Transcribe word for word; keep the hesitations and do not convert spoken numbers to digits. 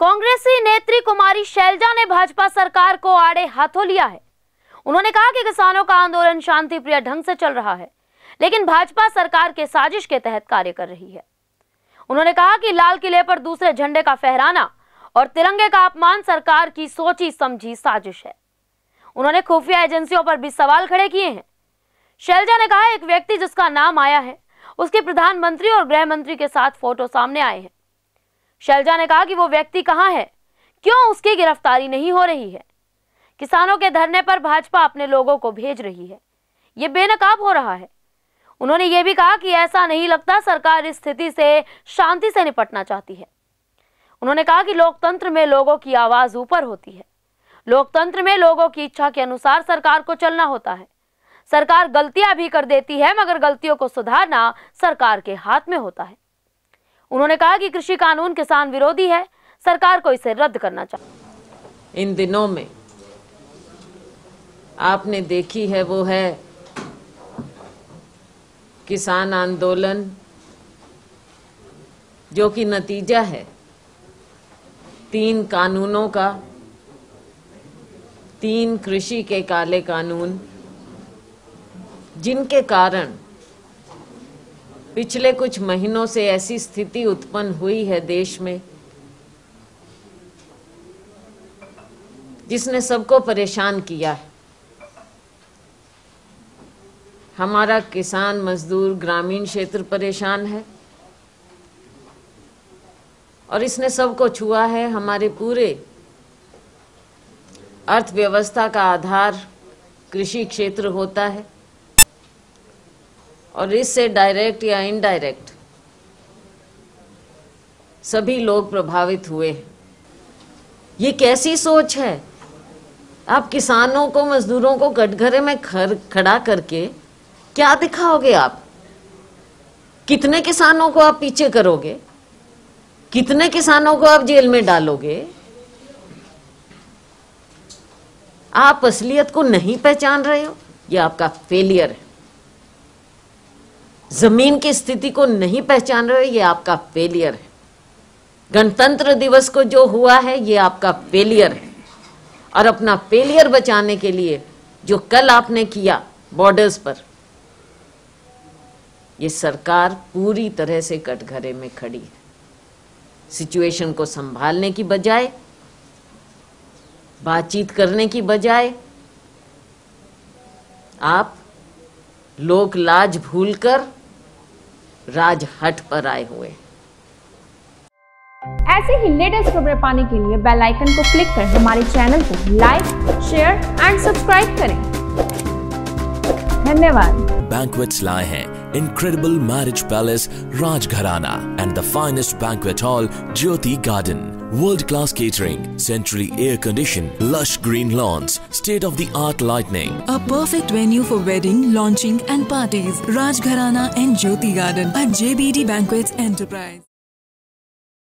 कांग्रेसी नेत्री कुमारी शैलजा ने भाजपा सरकार को आड़े हाथों लिया है। उन्होंने कहा कि किसानों का आंदोलन शांतिप्रिय ढंग से चल रहा है, लेकिन भाजपा सरकार के साजिश के तहत कार्य कर रही है। उन्होंने कहा कि लाल किले पर दूसरे झंडे का फहराना और तिरंगे का अपमान सरकार की सोची समझी साजिश है। उन्होंने खुफिया एजेंसियों पर भी सवाल खड़े किए हैं। शैलजा ने कहा, एक व्यक्ति जिसका नाम आया है, उसके प्रधानमंत्री और गृह मंत्री के साथ फोटो सामने आए हैं। शैलजा ने कहा कि वो व्यक्ति कहां है, क्यों उसकी गिरफ्तारी नहीं हो रही है। किसानों के धरने पर भाजपा अपने लोगों को भेज रही है, ये बेनकाब हो रहा है। उन्होंने ये भी कहा कि ऐसा नहीं लगता सरकार इस स्थिति से शांति से निपटना चाहती है। उन्होंने कहा कि लोकतंत्र में लोगों की आवाज ऊपर होती है। लोकतंत्र में लोगों की इच्छा के अनुसार सरकार को चलना होता है। सरकार गलतियां भी कर देती है, मगर गलतियों को सुधारना सरकार के हाथ में होता है। उन्होंने कहा कि कृषि कानून किसान विरोधी है, सरकार को इसे रद्द करना चाहिए। इन दिनों में आपने देखी है वो है किसान आंदोलन, जो कि नतीजा है तीन कानूनों का, तीन कृषि के काले कानून, जिनके कारण पिछले कुछ महीनों से ऐसी स्थिति उत्पन्न हुई है देश में जिसने सबको परेशान किया है। हमारा किसान मजदूर ग्रामीण क्षेत्र परेशान है और इसने सबको छुआ है। हमारे पूरे अर्थव्यवस्था का आधार कृषि क्षेत्र होता है और इससे डायरेक्ट या इनडायरेक्ट सभी लोग प्रभावित हुए हैं। ये कैसी सोच है? आप किसानों को, मजदूरों को कटघरे में खर खड़ा करके क्या दिखाओगे? आप कितने किसानों को आप पीछे करोगे? कितने किसानों को आप जेल में डालोगे? आप असलियत को नहीं पहचान रहे हो, यह आपका फेलियर है। जमीन की स्थिति को नहीं पहचान रहे हो, यह आपका फेलियर है। गणतंत्र दिवस को जो हुआ है, यह आपका फेलियर है। और अपना फेलियर बचाने के लिए जो कल आपने किया बॉर्डर्स पर, ये सरकार पूरी तरह से कटघरे में खड़ी है। सिचुएशन को संभालने की बजाय, बातचीत करने की बजाय, आप लोक लाज भूलकर राजहट पर आए हुए। ऐसे ही लेटेस्ट खबरें पाने के लिए बेल आइकन को क्लिक कर हमारे चैनल को लाइक, शेयर एंड सब्सक्राइब करें। धन्यवाद। Banquets lie हैं incredible marriage palace Rajgharana and the finest banquet hall Jyoti Garden. World-class catering, centrally air-conditioned, lush green lawns, state-of-the-art lighting. A perfect venue for wedding, launching and parties. Rajgharana and Jyoti Garden at J B D Banquets Enterprise.